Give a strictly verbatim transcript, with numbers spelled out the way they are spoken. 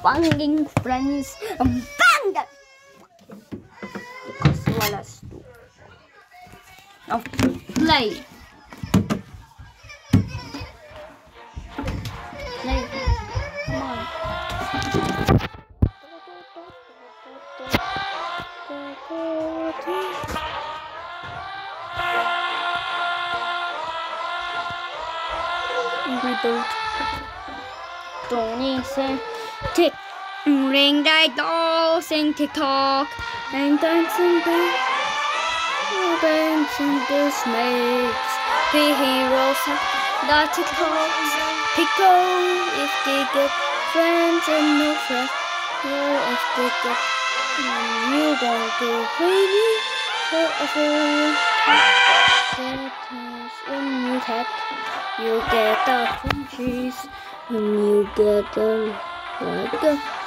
banging friends, and bang that as well as do. Now play. Play. Come on. Rebuild. Tony said, tick, ring that bell, sing tick-tock, and dancing beat. Dancing this makes the heroes that tick-tocks. Pickle if they get friends and no friends. Well, if they get you don't go crazy forever. In your head, you get the crunchies, and you get them like a